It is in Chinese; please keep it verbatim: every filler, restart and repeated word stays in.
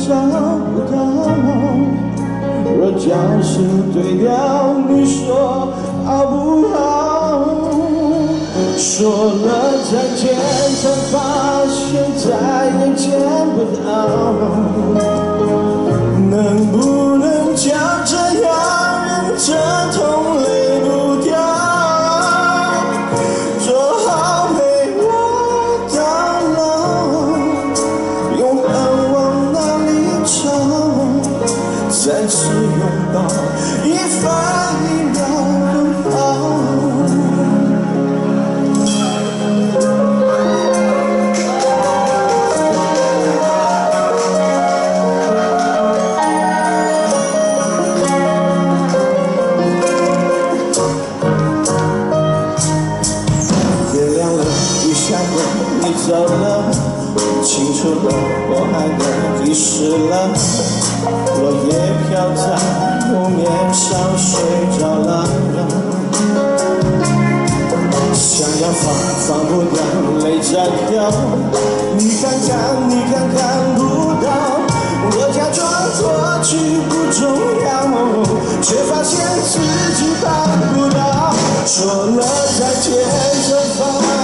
找不到。若叫声对调，你说好不好？说了再见，才发现再也见不到。能不能就这样忍着痛泪不掉？说好陪我到老，永恒往哪里找？再次拥抱，一分一秒都好。天亮了，雨下过，你走了，清楚了，我爱的遗失了。落叶飘在湖面上，睡着了。想要放，放不掉，泪在飘。你看看，你看看不到。我假装过去不重要，却发现自己办不到。说了再见，才发